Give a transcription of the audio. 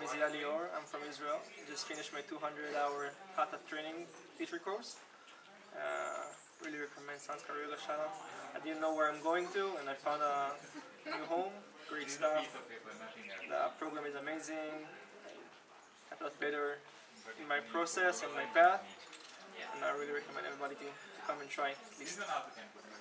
is Yahli. I'm from Israel. Just finished my 200-hour Hatha training teacher course. Really recommend Sanskar Yoga Shala. I didn't know where I'm going to, and I found a new home. Great stuff. The program is amazing. I felt better in my process and my path, and I really recommend everybody to come and try at least.